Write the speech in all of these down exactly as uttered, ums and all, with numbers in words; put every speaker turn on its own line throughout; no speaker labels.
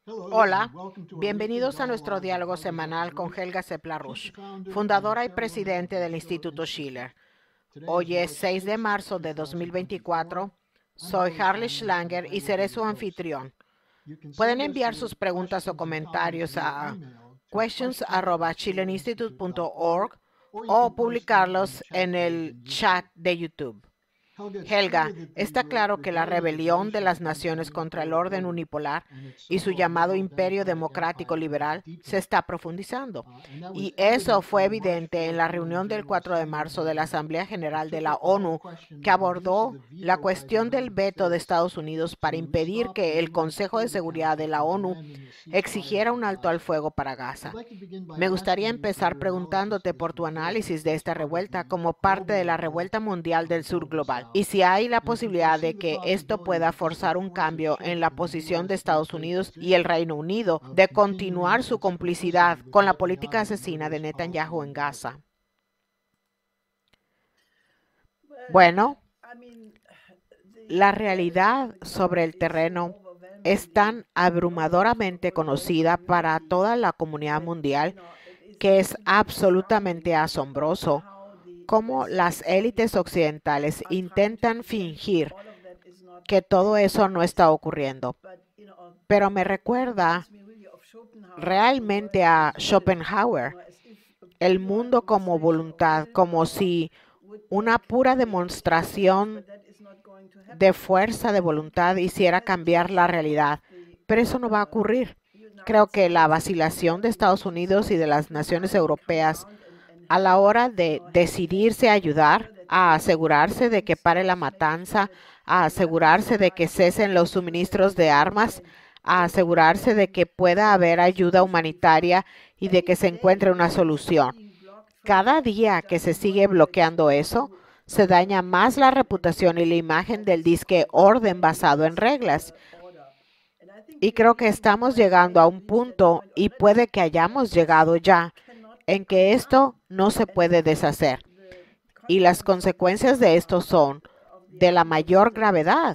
Hola, bienvenidos a nuestro diálogo semanal con Helga Sepla-Rush, fundadora y presidente del Instituto Schiller. Hoy es seis de marzo de dos mil veinticuatro. Soy Harley Schlanger y seré su anfitrión. Pueden enviar sus preguntas o comentarios a questions arroba chileninstitute punto org o publicarlos en el chat de YouTube. Helga, está claro que la rebelión de las naciones contra el orden unipolar y su llamado imperio democrático liberal se está profundizando. Y eso fue evidente en la reunión del cuatro de marzo de la Asamblea General de la ONU, que abordó la cuestión del veto de Estados Unidos para impedir que el Consejo de Seguridad de la ONU exigiera un alto al fuego para Gaza. Me gustaría empezar preguntándote por tu análisis de esta revuelta como parte de la revuelta mundial del sur global, y si hay la posibilidad de que esto pueda forzar un cambio en la posición de Estados Unidos y el Reino Unido de continuar su complicidad con la política asesina de Netanyahu en Gaza. Bueno, la realidad sobre el terreno es tan abrumadoramente conocida para toda la comunidad mundial que es absolutamente asombroso cómo las élites occidentales intentan fingir que todo eso no está ocurriendo. Pero me recuerda realmente a Schopenhauer, el mundo como voluntad, como si una pura demostración de fuerza de voluntad hiciera cambiar la realidad. Pero eso no va a ocurrir. Creo que la vacilación de Estados Unidos y de las naciones europeas a la hora de decidirse a ayudar, a asegurarse de que pare la matanza, a asegurarse de que cesen los suministros de armas, a asegurarse de que pueda haber ayuda humanitaria y de que se encuentre una solución. Cada día que se sigue bloqueando eso, se daña más la reputación y la imagen del disque orden basado en reglas. Y creo que estamos llegando a un punto, y puede que hayamos llegado ya, en que esto no se puede deshacer. Y las consecuencias de esto son de la mayor gravedad,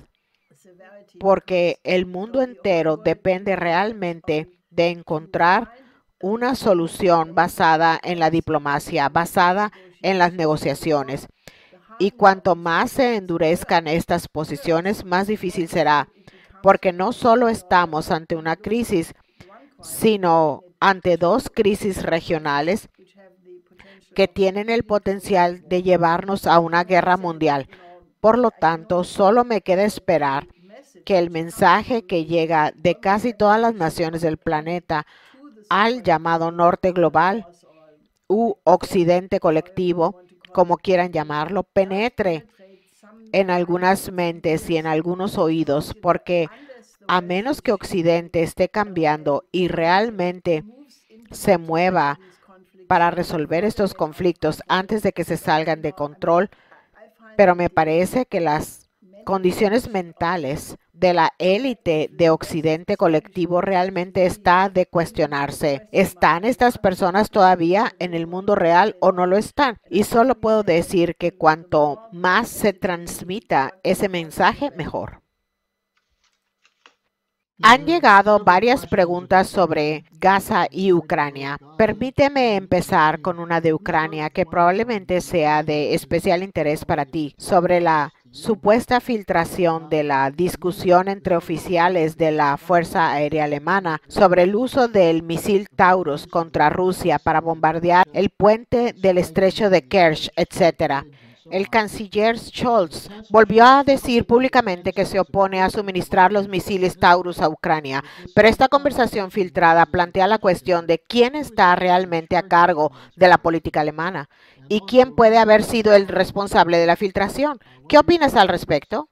porque el mundo entero depende realmente de encontrar una solución basada en la diplomacia, basada en las negociaciones. Y cuanto más se endurezcan estas posiciones, más difícil será, porque no solo estamos ante una crisis, sino ante dos crisis regionales que tienen el potencial de llevarnos a una guerra mundial. Por lo tanto, solo me queda esperar que el mensaje que llega de casi todas las naciones del planeta al llamado norte global u occidente colectivo, como quieran llamarlo, penetre en algunas mentes y en algunos oídos, porque a menos que Occidente esté cambiando y realmente se mueva para resolver estos conflictos antes de que se salgan de control, pero me parece que las condiciones mentales de la élite de Occidente colectivo realmente está de cuestionarse. ¿Están estas personas todavía en el mundo real o no lo están? Y solo puedo decir que cuanto más se transmita ese mensaje, mejor. Han llegado varias preguntas sobre Gaza y Ucrania. Permíteme empezar con una de Ucrania que probablemente sea de especial interés para ti, sobre la supuesta filtración de la discusión entre oficiales de la Fuerza Aérea Alemana sobre el uso del misil Taurus contra Rusia para bombardear el puente del estrecho de Kerch, etcétera. El canciller Scholz volvió a decir públicamente que se opone a suministrar los misiles Taurus a Ucrania, pero esta conversación filtrada plantea la cuestión de quién está realmente a cargo de la política alemana y quién puede haber sido el responsable de la filtración. ¿Qué opinas al respecto?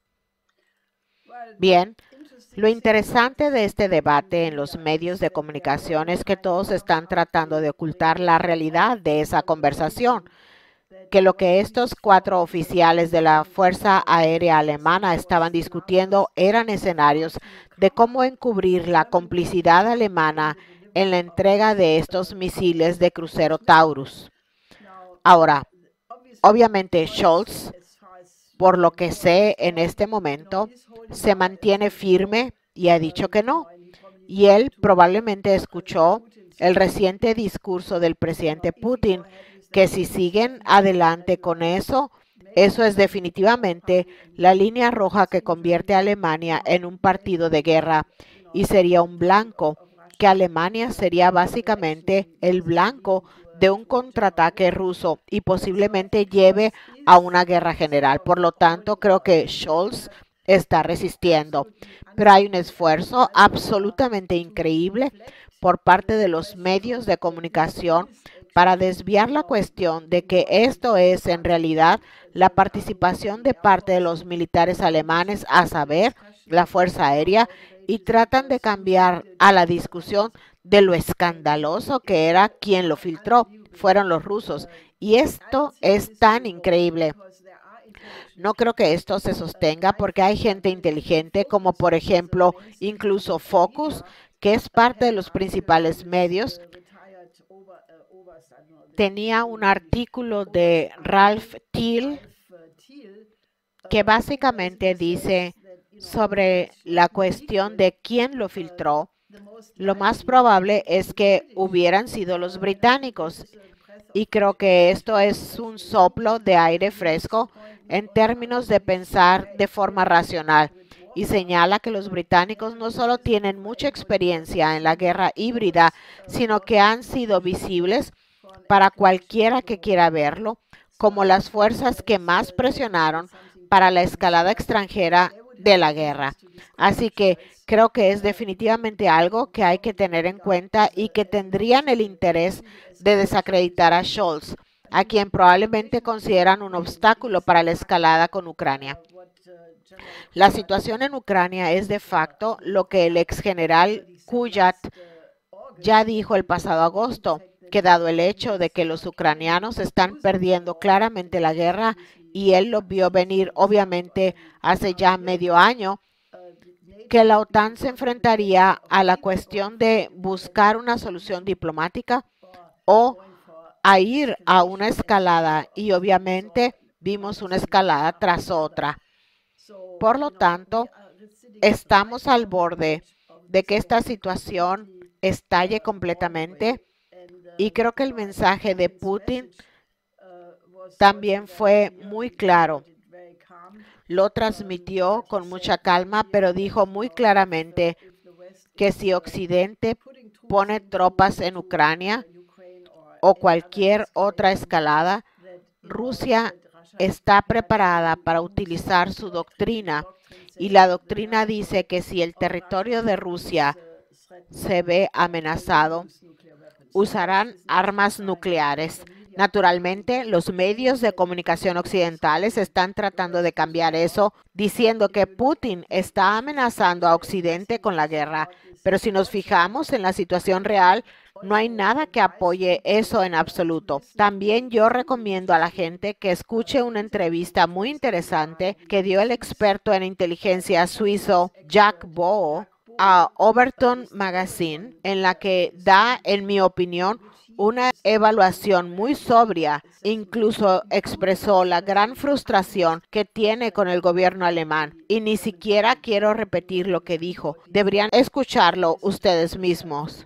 Bien. Lo interesante de este debate en los medios de comunicación es que todos están tratando de ocultar la realidad de esa conversación, que lo que estos cuatro oficiales de la Fuerza Aérea Alemana estaban discutiendo eran escenarios de cómo encubrir la complicidad alemana en la entrega de estos misiles de crucero Taurus. Ahora, obviamente Scholz, por lo que sé en este momento, se mantiene firme y ha dicho que no. y él probablemente escuchó el reciente discurso del presidente Putin, que si siguen adelante con eso, eso es definitivamente la línea roja que convierte a Alemania en un partido de guerra y sería un blanco, que Alemania sería básicamente el blanco de un contraataque ruso y posiblemente lleve a una guerra general. Por lo tanto, creo que Scholz está resistiendo, pero hay un esfuerzo absolutamente increíble por parte de los medios de comunicación para desviar la cuestión de que esto es en realidad la participación de parte de los militares alemanes, a saber, la Fuerza Aérea, y tratan de cambiar a la discusión de lo escandaloso que era quien lo filtró, fueron los rusos. Y esto es tan increíble. No creo que esto se sostenga porque hay gente inteligente, como por ejemplo, incluso Focus, que es parte de los principales medios. Tenía un artículo de Ralph Thiel que básicamente dice sobre la cuestión de quién lo filtró. Lo más probable es que hubieran sido los británicos. Y creo que esto es un soplo de aire fresco en términos de pensar de forma racional. Y señala que los británicos no solo tienen mucha experiencia en la guerra híbrida, sino que han sido visibles para cualquiera que quiera verlo, como las fuerzas que más presionaron para la escalada extranjera de la guerra. Así que creo que es definitivamente algo que hay que tener en cuenta y que tendrían el interés de desacreditar a Scholz, a quien probablemente consideran un obstáculo para la escalada con Ucrania. La situación en Ucrania es de facto lo que el ex general Kuyat ya dijo el pasado agosto, que dado el hecho de que los ucranianos están perdiendo claramente la guerra, y él lo vio venir obviamente hace ya medio año, que la OTAN se enfrentaría a la cuestión de buscar una solución diplomática o a ir a una escalada, y obviamente vimos una escalada tras otra. Por lo tanto, estamos al borde de que esta situación estalle completamente, y creo que el mensaje de Putin también fue muy claro. Lo transmitió con mucha calma, pero dijo muy claramente que si Occidente pone tropas en Ucrania o cualquier otra escalada, Rusia está preparada para utilizar su doctrina. Y la doctrina dice que si el territorio de Rusia se ve amenazado, usarán armas nucleares. Naturalmente, los medios de comunicación occidentales están tratando de cambiar eso, diciendo que Putin está amenazando a Occidente con la guerra. Pero si nos fijamos en la situación real, no hay nada que apoye eso en absoluto. También yo recomiendo a la gente que escuche una entrevista muy interesante que dio el experto en inteligencia suizo Jack Boe a Overton Magazine, en la que da, en mi opinión, una evaluación muy sobria. Incluso expresó la gran frustración que tiene con el gobierno alemán. Y ni siquiera quiero repetir lo que dijo. Deberían escucharlo ustedes mismos.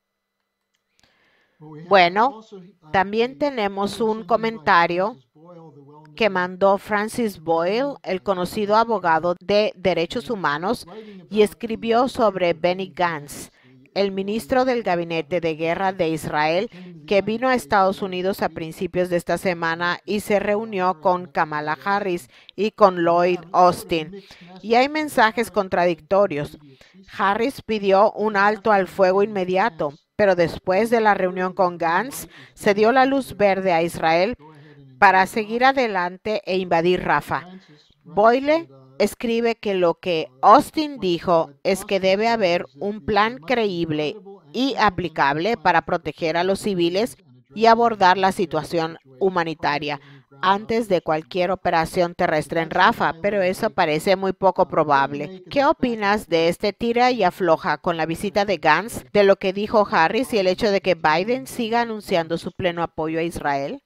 Bueno, también tenemos un comentario que mandó Francis Boyle, el conocido abogado de derechos humanos, y escribió sobre Benny Gantz, el ministro del Gabinete de Guerra de Israel, que vino a Estados Unidos a principios de esta semana y se reunió con Kamala Harris y con Lloyd Austin. Y hay mensajes contradictorios. Harris pidió un alto al fuego inmediato, pero después de la reunión con Gantz, se dio la luz verde a Israel para seguir adelante e invadir Rafah. Boyle escribe que lo que Austin dijo es que debe haber un plan creíble y aplicable para proteger a los civiles y abordar la situación humanitaria antes de cualquier operación terrestre en Rafah, pero eso parece muy poco probable. ¿Qué opinas de este tira y afloja con la visita de Gantz, de lo que dijo Harris y el hecho de que Biden siga anunciando su pleno apoyo a Israel?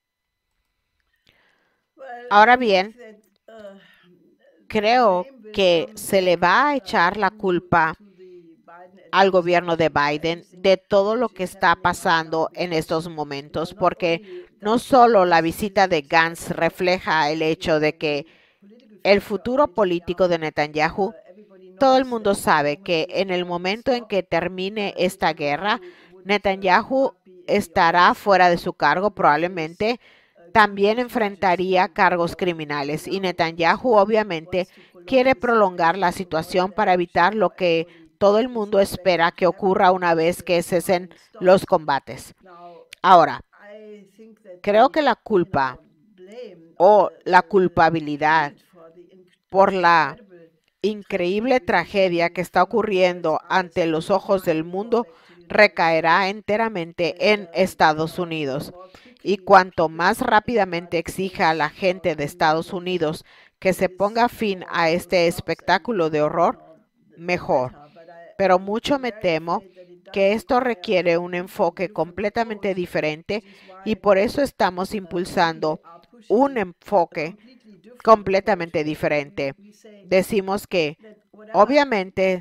Ahora bien, creo que se le va a echar la culpa al gobierno de Biden de todo lo que está pasando en estos momentos, porque no solo la visita de Gantz refleja el hecho de que el futuro político de Netanyahu, todo el mundo sabe que en el momento en que termine esta guerra, Netanyahu estará fuera de su cargo probablemente. También enfrentaría cargos criminales y Netanyahu obviamente quiere prolongar la situación para evitar lo que todo el mundo espera que ocurra una vez que cesen los combates. Ahora, creo que la culpa o la culpabilidad por la increíble tragedia que está ocurriendo ante los ojos del mundo recaerá enteramente en Estados Unidos. Y cuanto más rápidamente exija a la gente de Estados Unidos que se ponga fin a este espectáculo de horror, mejor. Pero mucho me temo que esto requiere un enfoque completamente diferente y por eso estamos impulsando un enfoque completamente diferente. Decimos que obviamente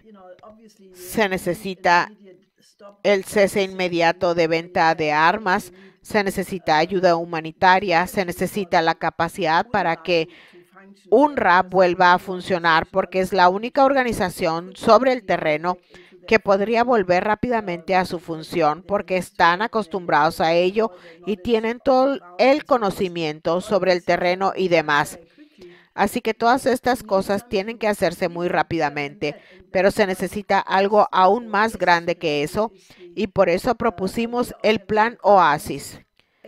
se necesita el cese inmediato de venta de armas, se necesita ayuda humanitaria, se necesita la capacidad para que UNRWA vuelva a funcionar porque es la única organización sobre el terreno que podría volver rápidamente a su función porque están acostumbrados a ello y tienen todo el conocimiento sobre el terreno y demás. Así que todas estas cosas tienen que hacerse muy rápidamente, pero se necesita algo aún más grande que eso y por eso propusimos el Plan Oasis,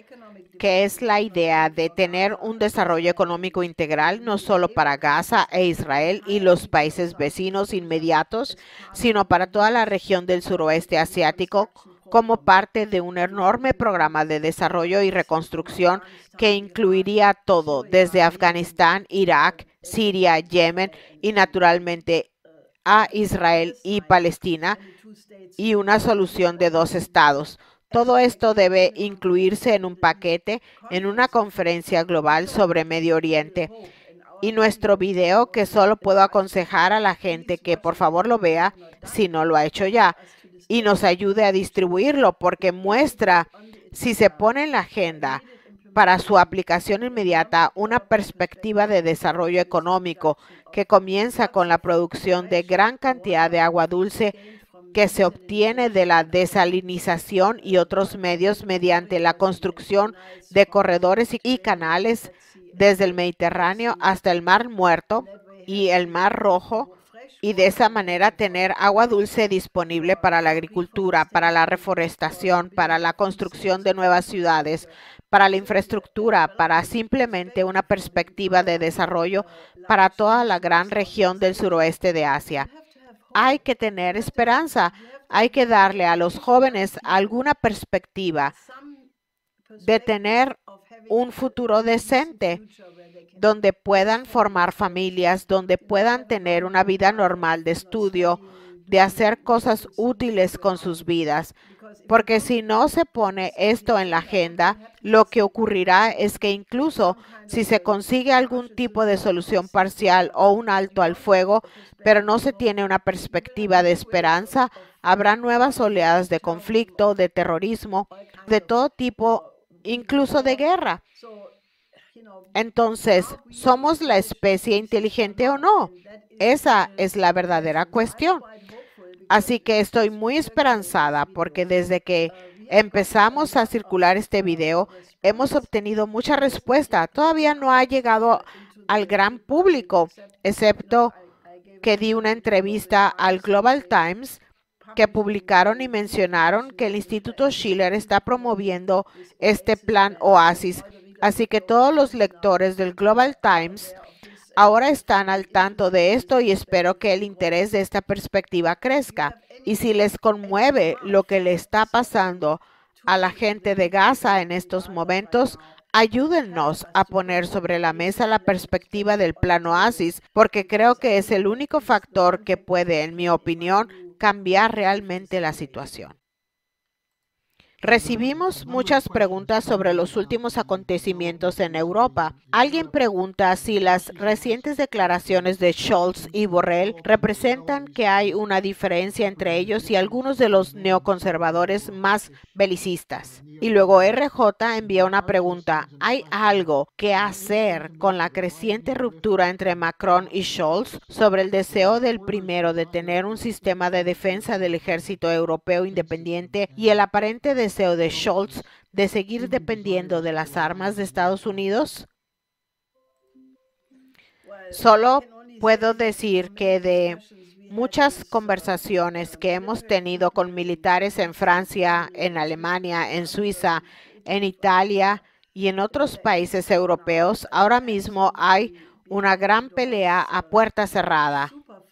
que es la idea de tener un desarrollo económico integral no solo para Gaza e Israel y los países vecinos inmediatos, sino para toda la región del suroeste asiático como parte de un enorme programa de desarrollo y reconstrucción que incluiría todo, desde Afganistán, Irak, Siria, Yemen y naturalmente a Israel y Palestina y una solución de dos estados. Todo esto debe incluirse en un paquete en una conferencia global sobre Medio Oriente. Y nuestro video, que solo puedo aconsejar a la gente que por favor lo vea si no lo ha hecho ya y nos ayude a distribuirlo porque muestra, si se pone en la agenda para su aplicación inmediata, una perspectiva de desarrollo económico que comienza con la producción de gran cantidad de agua dulce que se obtiene de la desalinización y otros medios mediante la construcción de corredores y canales desde el Mediterráneo hasta el Mar Muerto y el Mar Rojo, y de esa manera tener agua dulce disponible para la agricultura, para la reforestación, para la construcción de nuevas ciudades, para la infraestructura, para simplemente una perspectiva de desarrollo para toda la gran región del suroeste de Asia. Hay que tener esperanza, hay que darle a los jóvenes alguna perspectiva de tener un futuro decente, donde puedan formar familias, donde puedan tener una vida normal de estudio, de hacer cosas útiles con sus vidas. Porque si no se pone esto en la agenda, lo que ocurrirá es que incluso si se consigue algún tipo de solución parcial o un alto al fuego, pero no se tiene una perspectiva de esperanza, habrá nuevas oleadas de conflicto, de terrorismo, de todo tipo, incluso de guerra. Entonces, ¿somos la especie inteligente o no? Esa es la verdadera cuestión. Así que estoy muy esperanzada porque desde que empezamos a circular este video, hemos obtenido mucha respuesta. Todavía no ha llegado al gran público, excepto que di una entrevista al Global Times que publicaron y mencionaron que el Instituto Schiller está promoviendo este plan Oasis. Así que todos los lectores del Global Times ahora están al tanto de esto y espero que el interés de esta perspectiva crezca. Y si les conmueve lo que le está pasando a la gente de Gaza en estos momentos, ayúdennos a poner sobre la mesa la perspectiva del Plan Oasis, porque creo que es el único factor que puede, en mi opinión, cambiar realmente la situación. Recibimos muchas preguntas sobre los últimos acontecimientos en Europa. Alguien pregunta si las recientes declaraciones de Scholz y Borrell representan que hay una diferencia entre ellos y algunos de los neoconservadores más belicistas. Y luego R J envía una pregunta: ¿hay algo que hacer con la creciente ruptura entre Macron y Scholz sobre el deseo del primero de tener un sistema de defensa del ejército europeo independiente y el aparente deseo de Scholz de seguir dependiendo de las armas de Estados Unidos? Solo puedo decir que de muchas conversaciones que hemos tenido con militares en Francia, en Alemania, en Suiza, en Italia y en otros países europeos, ahora mismo hay una gran pelea a puerta cerrada.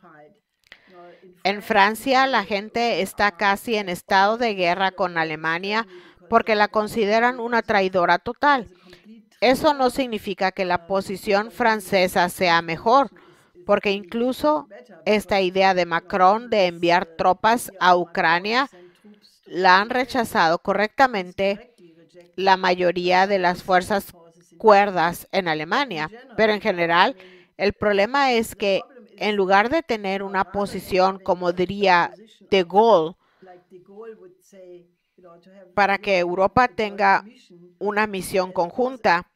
En Francia, la gente está casi en estado de guerra con Alemania porque la consideran una traidora total. Eso no significa que la posición francesa sea mejor, porque incluso esta idea de Macron de enviar tropas a Ucrania la han rechazado correctamente la mayoría de las fuerzas cuerdas en Alemania. Pero en general, el problema es que en lugar de tener una posición, como diría de Gaulle, para que Europa tenga una misión conjunta,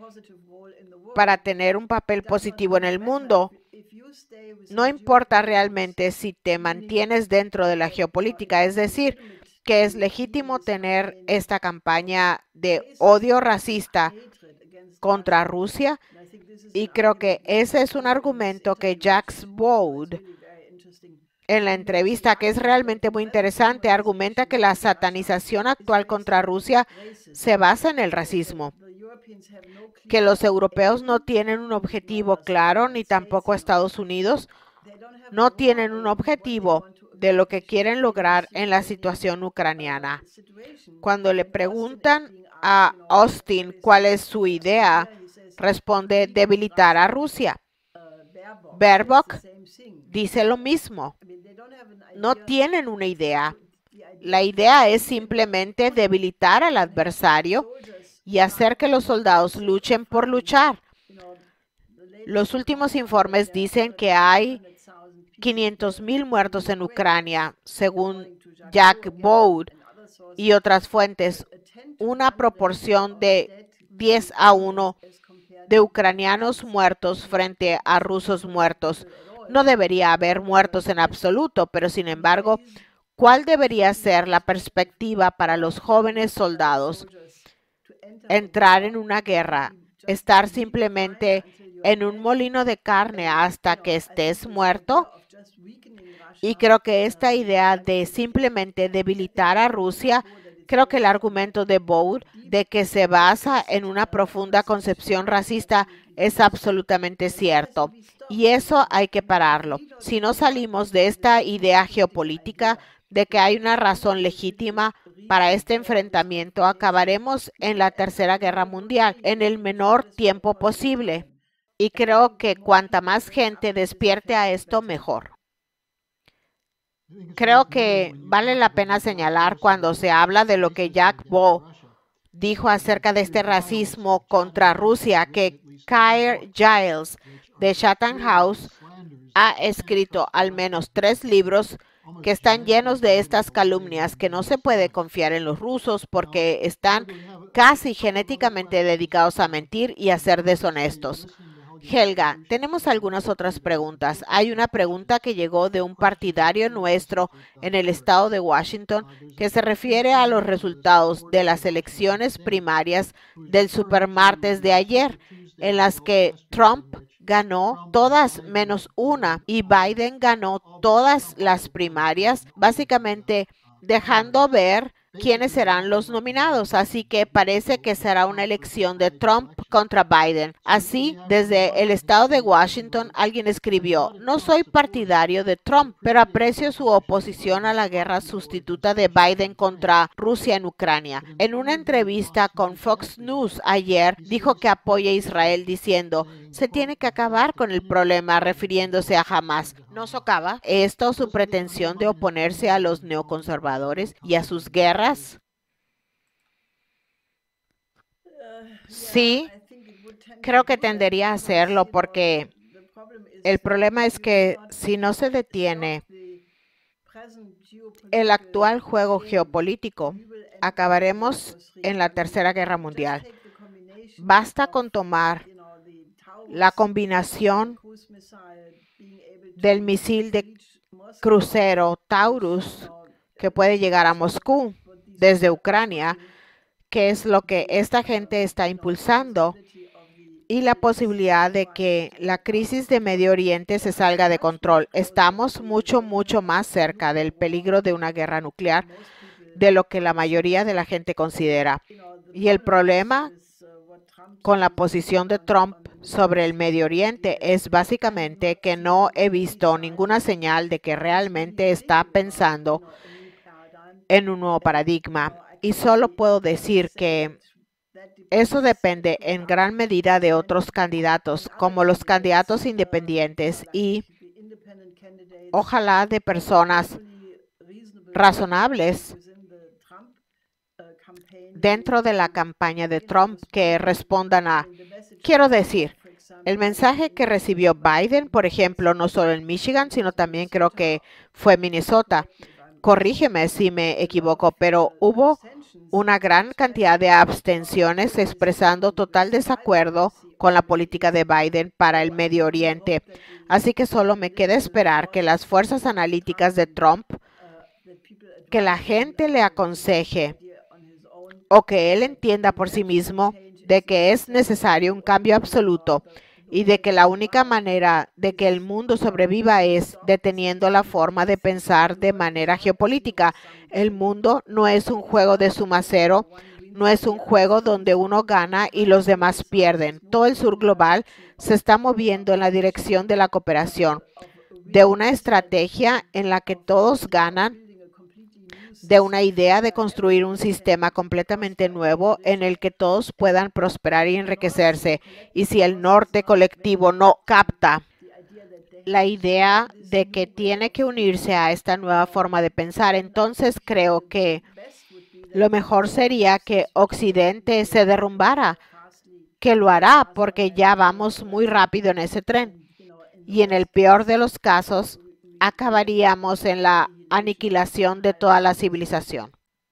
para tener un papel positivo en el mundo, no importa realmente si te mantienes dentro de la geopolítica, es decir, que es legítimo tener esta campaña de odio racista contra Rusia, y creo que ese es un argumento que Jacques Bode, en la entrevista, que es realmente muy interesante, argumenta que la satanización actual contra Rusia se basa en el racismo, que los europeos no tienen un objetivo claro, ni tampoco Estados Unidos, no tienen un objetivo de lo que quieren lograr en la situación ucraniana. Cuando le preguntan a Austin cuál es su idea, responde debilitar a Rusia. Baerbock dice lo mismo. No tienen una idea. La idea es simplemente debilitar al adversario y hacer que los soldados luchen por luchar. Los últimos informes dicen que hay quinientos mil muertos en Ucrania, según Jack Bode y otras fuentes, una proporción de diez a uno de ucranianos muertos frente a rusos muertos. No debería haber muertos en absoluto, pero sin embargo, ¿cuál debería ser la perspectiva para los jóvenes soldados? Entrar en una guerra, estar simplemente en un molino de carne hasta que estés muerto. Y creo que esta idea de simplemente debilitar a Rusia, creo que el argumento de Bode de que se basa en una profunda concepción racista es absolutamente cierto. Y eso hay que pararlo. Si no salimos de esta idea geopolítica de que hay una razón legítima para este enfrentamiento, acabaremos en la Tercera Guerra Mundial en el menor tiempo posible. Y creo que cuanta más gente despierte a esto, mejor. Creo que vale la pena señalar cuando se habla de lo que Jack Bode dijo acerca de este racismo contra Rusia, que Keir Giles de Chatham House ha escrito al menos tres libros que están llenos de estas calumnias, que no se puede confiar en los rusos porque están casi genéticamente dedicados a mentir y a ser deshonestos. Helga, tenemos algunas otras preguntas. Hay una pregunta que llegó de un partidario nuestro en el estado de Washington que se refiere a los resultados de las elecciones primarias del supermartes de ayer, en las que Trump ganó todas menos una y Biden ganó todas las primarias, básicamente dejando ver quiénes serán los nominados. Así que parece que será una elección de Trump contra Biden. Así, desde el estado de Washington, alguien escribió: no soy partidario de Trump, pero aprecio su oposición a la guerra sustituta de Biden contra Rusia en Ucrania. En una entrevista con Fox News ayer, dijo que apoya a Israel diciendo: se tiene que acabar con el problema, refiriéndose a Hamas. ¿No socava esto su pretensión de oponerse a los neoconservadores y a sus guerras? Sí, creo que tendería a hacerlo porque el problema es que si no se detiene el actual juego geopolítico, acabaremos en la Tercera Guerra Mundial. Basta con tomar la combinación del misil de crucero Taurus que puede llegar a Moscú desde Ucrania, que es lo que esta gente está impulsando, y la posibilidad de que la crisis de Medio Oriente se salga de control. Estamos mucho, mucho más cerca del peligro de una guerra nuclear de lo que la mayoría de la gente considera. Y el problema con la posición de Trump sobre el Medio Oriente es básicamente que no he visto ninguna señal de que realmente está pensando en un nuevo paradigma. Y solo puedo decir que eso depende en gran medida de otros candidatos, como los candidatos independientes y ojalá de personas razonables dentro de la campaña de Trump que respondan a, quiero decir, el mensaje que recibió Biden, por ejemplo, no solo en Michigan, sino también creo que fue Minnesota. Corrígeme si me equivoco, pero hubo una gran cantidad de abstenciones expresando total desacuerdo con la política de Biden para el Medio Oriente. Así que solo me queda esperar que las fuerzas analíticas de Trump, que la gente le aconseje o que él entienda por sí mismo de que es necesario un cambio absoluto y de que la única manera de que el mundo sobreviva es deteniendo la forma de pensar de manera geopolítica. El mundo no es un juego de suma cero, no es un juego donde uno gana y los demás pierden. Todo el sur global se está moviendo en la dirección de la cooperación, de una estrategia en la que todos ganan, de una idea de construir un sistema completamente nuevo en el que todos puedan prosperar y enriquecerse. Y si el norte colectivo no capta la idea de que tiene que unirse a esta nueva forma de pensar, entonces creo que lo mejor sería que Occidente se derrumbara, que lo hará porque ya vamos muy rápido en ese tren. Y en el peor de los casos, acabaríamos en la aniquilación de toda la civilización.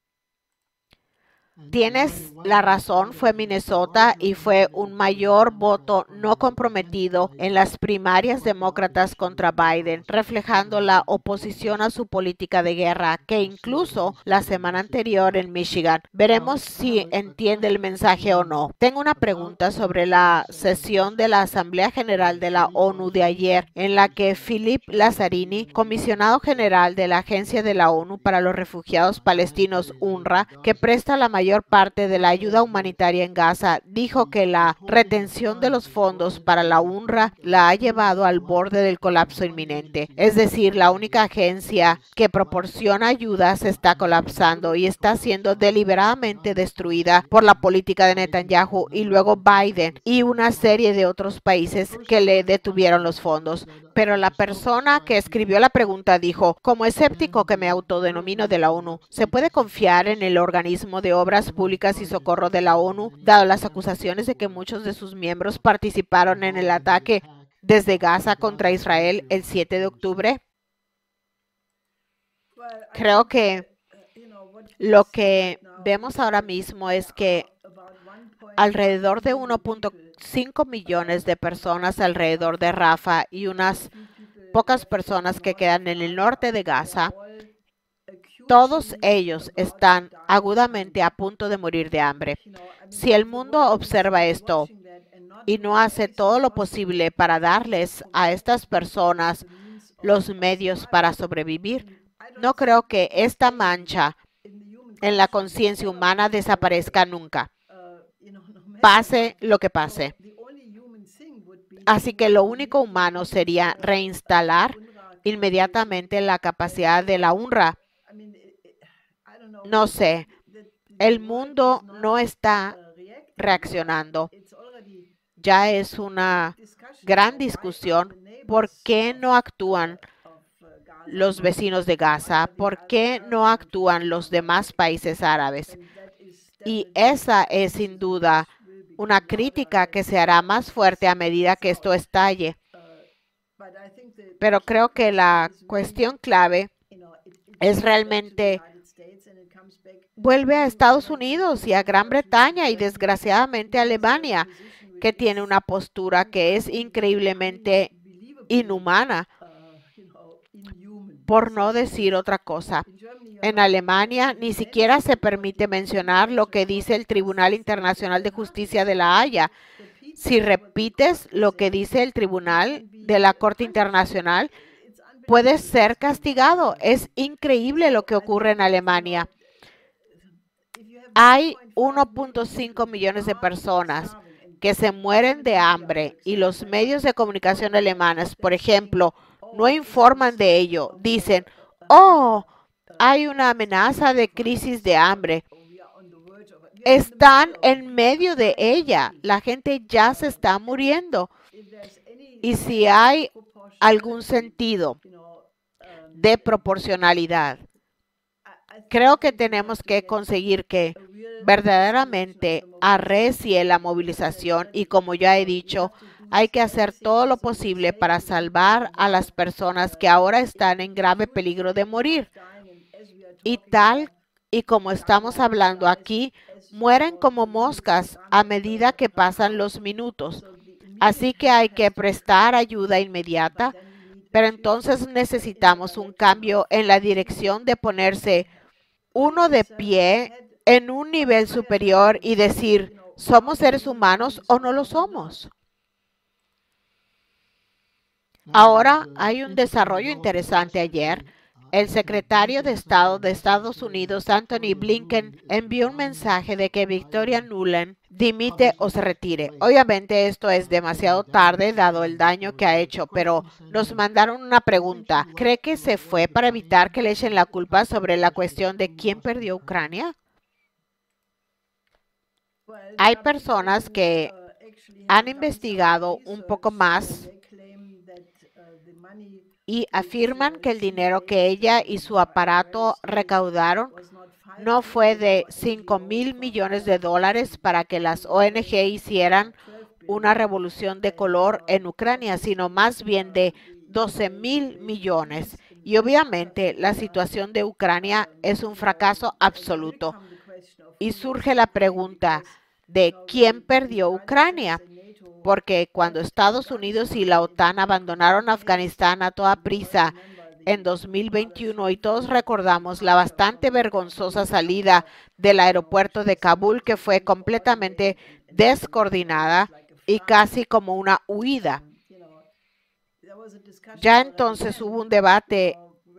Tienes la razón, fue Minnesota y fue un mayor voto no comprometido en las primarias demócratas contra Biden, reflejando la oposición a su política de guerra, que incluso la semana anterior en Michigan. Veremos si entiende el mensaje o no. Tengo una pregunta sobre la sesión de la Asamblea General de la ONU de ayer, en la que Philippe Lazzarini, comisionado general de la Agencia de la ONU para los Refugiados Palestinos, UNRWA, que presta la mayor parte de la ayuda humanitaria en Gaza, dijo que la retención de los fondos para la UNRWA la ha llevado al borde del colapso inminente. Es decir, la única agencia que proporciona ayuda se está colapsando y está siendo deliberadamente destruida por la política de Netanyahu y luego Biden y una serie de otros países que le detuvieron los fondos. Pero la persona que escribió la pregunta dijo, como escéptico que me autodenomino de la ONU, ¿se puede confiar en el organismo de obras públicas y socorro de la ONU, dado las acusaciones de que muchos de sus miembros participaron en el ataque desde Gaza contra Israel el siete de octubre? Creo que lo que vemos ahora mismo es que alrededor de uno punto cinco millones de personas alrededor de Rafah y unas pocas personas que quedan en el norte de Gaza, todos ellos están agudamente a punto de morir de hambre. Si el mundo observa esto y no hace todo lo posible para darles a estas personas los medios para sobrevivir, no creo que esta mancha en la conciencia humana desaparezca nunca, pase lo que pase. Así que lo único humano sería reinstalar inmediatamente la capacidad de la UNRWA. No sé, el mundo no está reaccionando. Ya es una gran discusión. ¿Por qué no actúan los vecinos de Gaza? ¿Por qué no actúan los demás países árabes? Y esa es sin duda una crítica que se hará más fuerte a medida que esto estalle. Pero creo que la cuestión clave es realmente vuelve a Estados Unidos y a Gran Bretaña y desgraciadamente a Alemania, que tiene una postura que es increíblemente inhumana, por no decir otra cosa. En Alemania ni siquiera se permite mencionar lo que dice el Tribunal Internacional de Justicia de La Haya. Si repites lo que dice el Tribunal de la Corte Internacional, puedes ser castigado. Es increíble lo que ocurre en Alemania. Hay uno punto cinco millones de personas que se mueren de hambre y los medios de comunicación alemanes, por ejemplo, no informan de ello. Dicen, oh, hay una amenaza de crisis de hambre. Están en medio de ella. La gente ya se está muriendo. Y si hay algún sentido de proporcionalidad, creo que tenemos que conseguir que verdaderamente arrecie la movilización y, como ya he dicho, hay que hacer todo lo posible para salvar a las personas que ahora están en grave peligro de morir. Y tal y como estamos hablando aquí, mueren como moscas a medida que pasan los minutos. Así que hay que prestar ayuda inmediata, pero entonces necesitamos un cambio en la dirección de ponerse uno de pie en un nivel superior y decir, ¿somos seres humanos o no lo somos? Ahora hay un desarrollo interesante ayer. El secretario de Estado de Estados Unidos, Anthony Blinken, envió un mensaje de que Victoria Nuland dimite o se retire. Obviamente esto es demasiado tarde dado el daño que ha hecho, pero nos mandaron una pregunta. ¿Cree que se fue para evitar que le echen la culpa sobre la cuestión de quién perdió Ucrania? Hay personas que han investigado un poco más y afirman que el dinero que ella y su aparato recaudaron no fue de cinco mil millones de dólares para que las O N G hicieran una revolución de color en Ucrania, sino más bien de doce mil millones. Y obviamente la situación de Ucrania es un fracaso absoluto. Y surge la pregunta de quién perdió Ucrania. Porque cuando Estados Unidos y la OTAN abandonaron Afganistán a toda prisa en dos mil veintiuno y todos recordamos la bastante vergonzosa salida del aeropuerto de Kabul que fue completamente descoordinada y casi como una huida. Ya entonces hubo un debate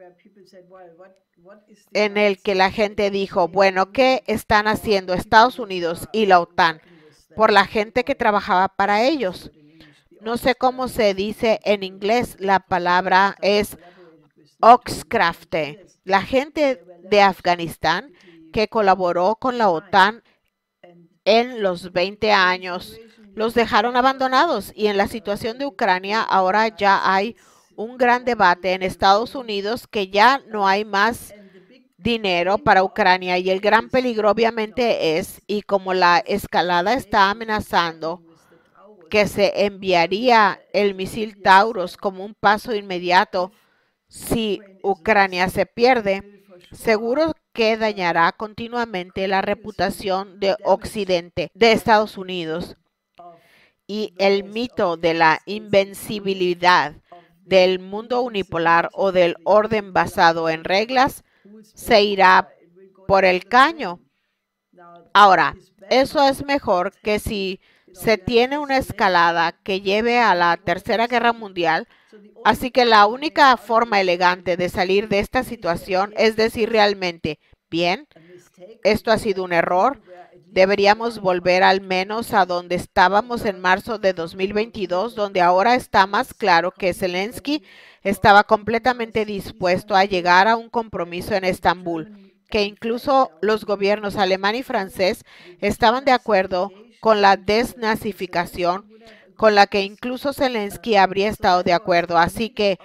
en el que la gente dijo, bueno, ¿qué están haciendo Estados Unidos y la OTAN por la gente que trabajaba para ellos? No sé cómo se dice en inglés, la palabra es Oxcrafte. La gente de Afganistán que colaboró con la OTAN en los veinte años, los dejaron abandonados. Y en la situación de Ucrania ahora ya hay un gran debate en Estados Unidos que ya no hay más dinero para Ucrania y el gran peligro obviamente es, y como la escalada está amenazando, que se enviaría el misil Taurus como un paso inmediato si Ucrania se pierde, seguro que dañará continuamente la reputación de Occidente, de Estados Unidos. Y el mito de la invencibilidad del mundo unipolar o del orden basado en reglas se irá por el caño. Ahora, eso es mejor que si se tiene una escalada que lleve a la Tercera Guerra Mundial. Así que la única forma elegante de salir de esta situación es decir realmente, bien, esto ha sido un error. Deberíamos volver al menos a donde estábamos en marzo de dos mil veintidós, donde ahora está más claro que Zelensky estaba completamente dispuesto a llegar a un compromiso en Estambul, que incluso los gobiernos alemán y francés estaban de acuerdo con la desnazificación, con la que incluso Zelensky habría estado de acuerdo. Así que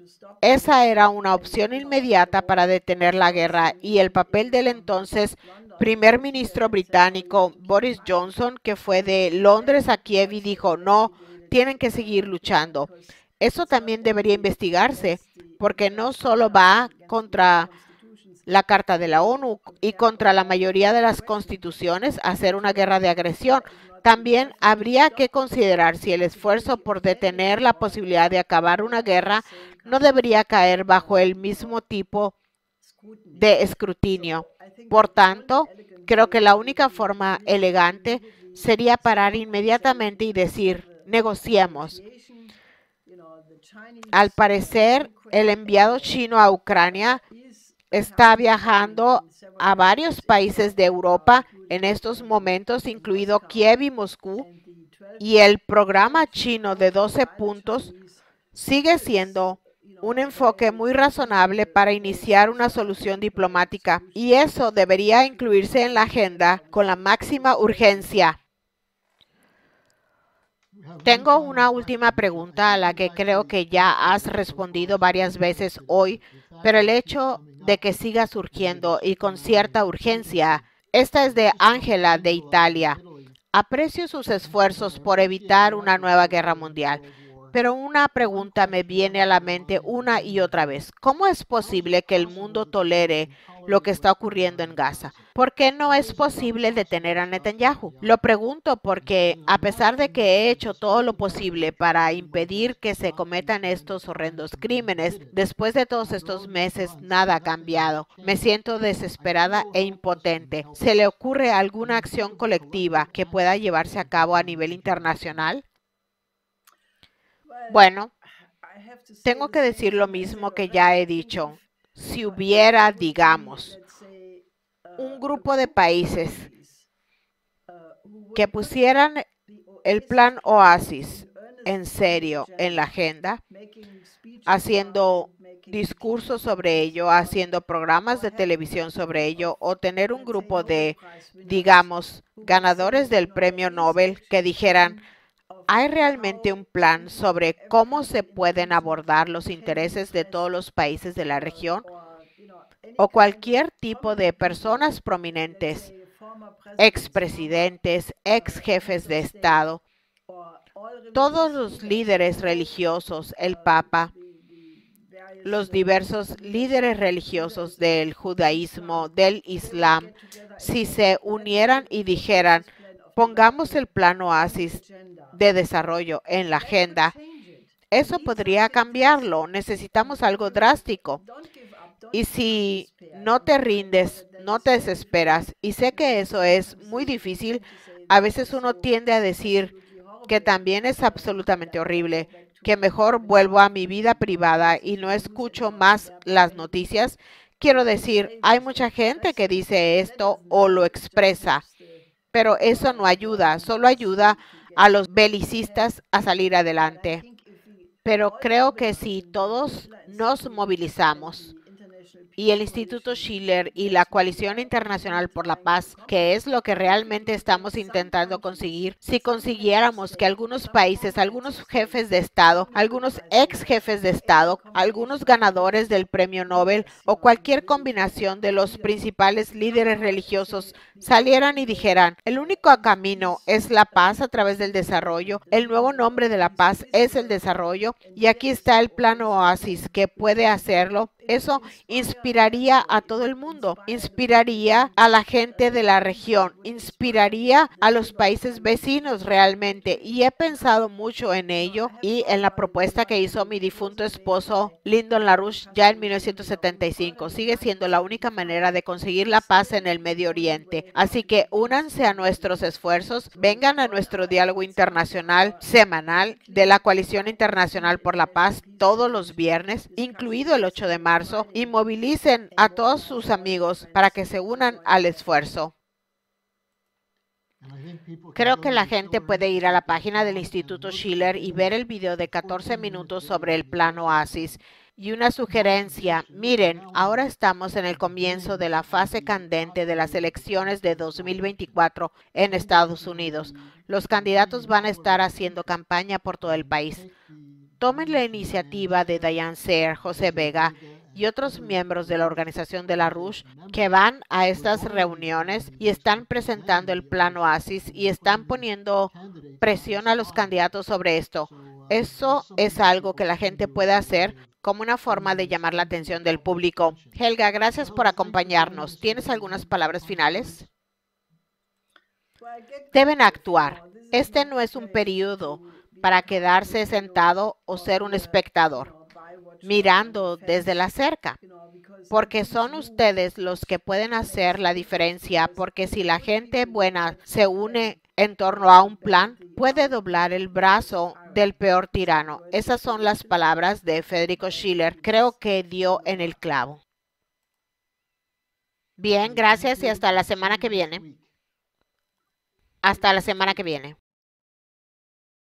esa era una opción inmediata para detener la guerra y el papel del entonces primer ministro británico Boris Johnson, que fue de Londres a Kiev y dijo, no, tienen que seguir luchando. Eso también debería investigarse, porque no solo va contra la Carta de la ONU y contra la mayoría de las constituciones hacer una guerra de agresión. También habría que considerar si el esfuerzo por detener la posibilidad de acabar una guerra no debería caer bajo el mismo tipo de escrutinio. Por tanto, creo que la única forma elegante sería parar inmediatamente y decir, negociemos. Al parecer, el enviado chino a Ucrania está viajando a varios países de Europa en estos momentos, incluido Kiev y Moscú, y el programa chino de doce puntos sigue siendo un enfoque muy razonable para iniciar una solución diplomática, y eso debería incluirse en la agenda con la máxima urgencia. Tengo una última pregunta a la que creo que ya has respondido varias veces hoy, pero el hecho de que siga surgiendo y con cierta urgencia. Esta es de Ángela de Italia. Aprecio sus esfuerzos por evitar una nueva guerra mundial, pero una pregunta me viene a la mente una y otra vez. ¿Cómo es posible que el mundo tolere lo que está ocurriendo en Gaza? ¿Por qué no es posible detener a Netanyahu? Lo pregunto porque, a pesar de que he hecho todo lo posible para impedir que se cometan estos horrendos crímenes, después de todos estos meses nada ha cambiado. Me siento desesperada e impotente. ¿Se le ocurre alguna acción colectiva que pueda llevarse a cabo a nivel internacional? Bueno, tengo que decir lo mismo que ya he dicho. Si hubiera, digamos, un grupo de países que pusieran el plan Oasis en serio en la agenda, haciendo discursos sobre ello, haciendo programas de televisión sobre ello, o tener un grupo de, digamos, ganadores del premio Nobel que dijeran, ¿hay realmente un plan sobre cómo se pueden abordar los intereses de todos los países de la región? O cualquier tipo de personas prominentes, expresidentes, ex jefes de Estado, todos los líderes religiosos, el Papa, los diversos líderes religiosos del judaísmo, del islam, si se unieran y dijeran, pongamos el plan Oasis de desarrollo en la agenda, eso podría cambiarlo. Necesitamos algo drástico. Y si no te rindes, no te desesperas, y sé que eso es muy difícil, a veces uno tiende a decir que también es absolutamente horrible, que mejor vuelvo a mi vida privada y no escucho más las noticias. Quiero decir, hay mucha gente que dice esto o lo expresa, pero eso no ayuda, solo ayuda a los belicistas a salir adelante. Pero creo que si todos nos movilizamos, y el Instituto Schiller y la Coalición Internacional por la Paz, que es lo que realmente estamos intentando conseguir, si consiguiéramos que algunos países, algunos jefes de Estado, algunos ex jefes de Estado, algunos ganadores del Premio Nobel o cualquier combinación de los principales líderes religiosos salieran y dijeran, el único camino es la paz a través del desarrollo, el nuevo nombre de la paz es el desarrollo, y aquí está el plan Oasis que puede hacerlo. Eso inspiraría a todo el mundo, inspiraría a la gente de la región, inspiraría a los países vecinos realmente. Y he pensado mucho en ello y en la propuesta que hizo mi difunto esposo Lyndon LaRouche ya en mil novecientos setenta y cinco. Sigue siendo la única manera de conseguir la paz en el Medio Oriente. Así que únanse a nuestros esfuerzos, vengan a nuestro diálogo internacional semanal de la Coalición Internacional por la Paz todos los viernes, incluido el ocho de marzo, y movilicen a todos sus amigos para que se unan al esfuerzo. Creo que la gente puede ir a la página del Instituto Schiller y ver el video de catorce minutos sobre el plan Oasis. Y una sugerencia, miren, ahora estamos en el comienzo de la fase candente de las elecciones de dos mil veinticuatro en Estados Unidos. Los candidatos van a estar haciendo campaña por todo el país. Tomen la iniciativa de Diane Sare, José Vega y otros miembros de la organización de LaRouche que van a estas reuniones y están presentando el plan Oasis y están poniendo presión a los candidatos sobre esto. Eso es algo que la gente puede hacer como una forma de llamar la atención del público. Helga, gracias por acompañarnos. ¿Tienes algunas palabras finales? Deben actuar. Este no es un periodo para quedarse sentado o ser un espectador, mirando desde la cerca, porque son ustedes los que pueden hacer la diferencia, porque si la gente buena se une en torno a un plan, puede doblar el brazo del peor tirano. Esas son las palabras de Federico Schiller. Creo que dio en el clavo. Bien, gracias y hasta la semana que viene. Hasta la semana que viene.